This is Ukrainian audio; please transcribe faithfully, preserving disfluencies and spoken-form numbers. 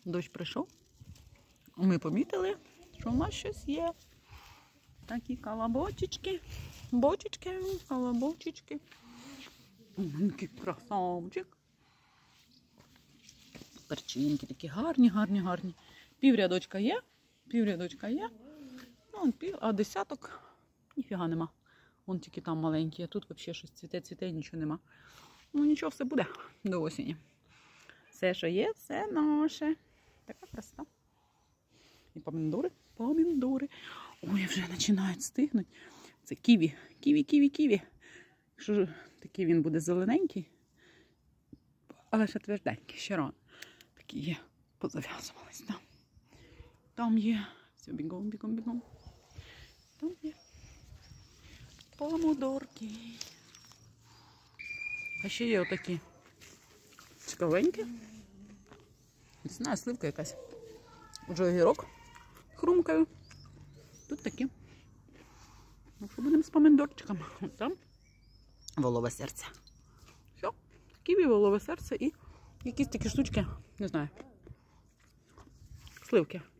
Дощ прийшов. Ми помітили, що в нас щось є. Такі колобочечки, бочечки, колобочечки. Який красавчик. Перчинки такі гарні, гарні, гарні. Піврядочка є, піврядочка є. Ну, пів, а десяток ніфіга нема. Вон тільки там маленькі, а тут взагалі щось цвіте-цвіте, нічого нема. Ну нічого, все буде до осені. Все, що є, все наше. Така краса. І помідори, помідори. Ой, вже починають стигнути. Це ківі, ківі, ківі, ківі. Якщо такий він буде зелененький, але ще тверденький, ще рано. Такі є, позав'язувались там. Там є. Все, бігом, бігом, бігом. Там є. Помидорки. А ще є отакі цікавенькі. Не знаю, сливка якась. Вже огірок хрумкаю. Тут такі. Ну що, будемо з помидорчиками. От там волове серце. Все. Ківі, волове серце і якісь такі штучки, не знаю. Сливки.